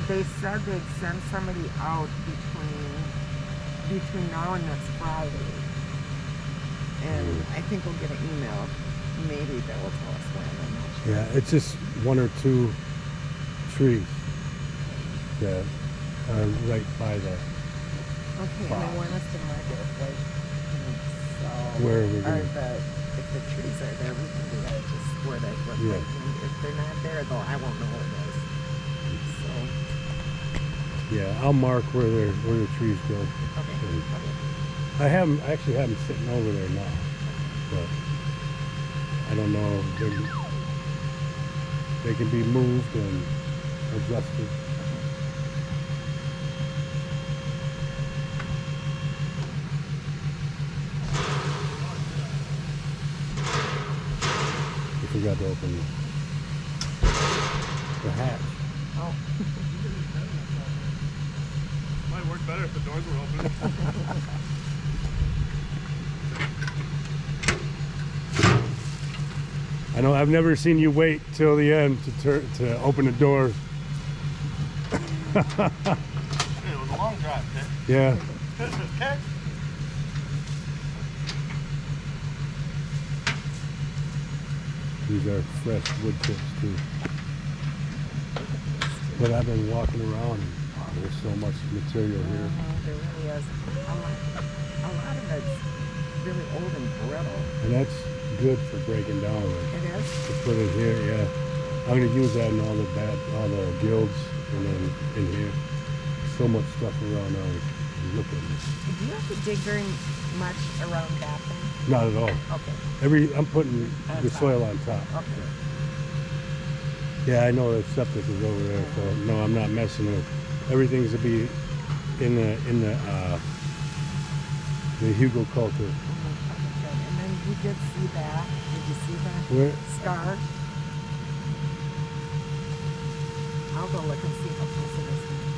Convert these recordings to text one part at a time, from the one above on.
they said they'd send somebody out between now and next Friday. And I think we'll get an email, maybe, that will tell us when. I'm not sure. Yeah, it's just 1 or 2 trees that are right by the Okay, spot. and they want us to mark it like, so Where are we gonna? if the trees are there, we can do that. Just where they look Yeah. like. And if they're not there, though, I won't know what it is. So Yeah, I'll mark where the trees go. okay. And Okay. I actually have them sitting over there now, but I don't know if they can be moved and adjusted. You forgot to open the hatch. Oh. Might work better if the doors were open. I know I've never seen you wait till the end to open the door. It was a long drive, okay? Yeah. Okay. These are fresh wood chips too. But I've been walking around and there's so much material here. There really is. A lot of it's really old and brittle. And that's good for breaking down. It is? To put it here, yeah. I'm gonna use that in all the guilds and then in here. So much stuff around now. Look at this. Do you have to dig very much around that thing? Not at all. Okay. I'm putting the soil on top. Okay. Yeah, I know the septic is over there, so no, I'm not messing with. Everything's to be in the Hugo culture. Okay, good. And then you did see that. Did you see that Where? scar? I'll go look and see how close it is.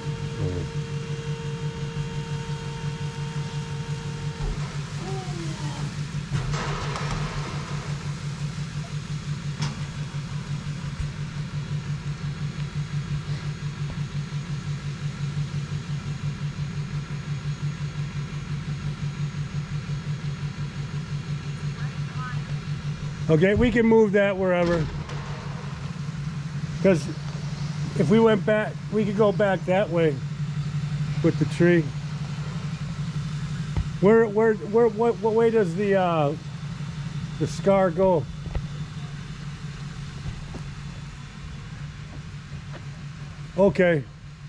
Okay, we can move that wherever. Because if we went back, we could go back that way with the tree. What way does the scar go? Okay.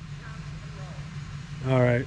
All right.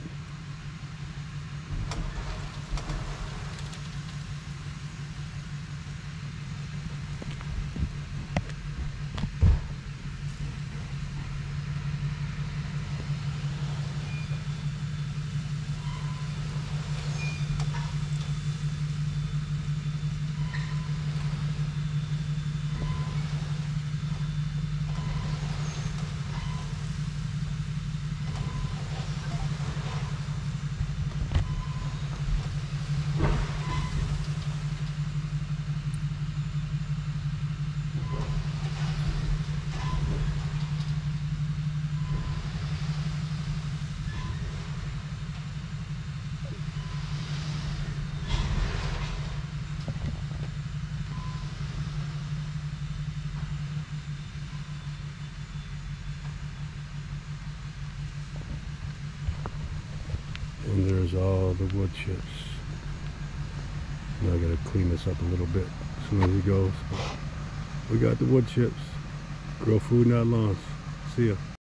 And there's all the wood chips. Now I gotta clean this up a little bit as soon as it goes. We got the wood chips. Grow food, not lawns. See ya.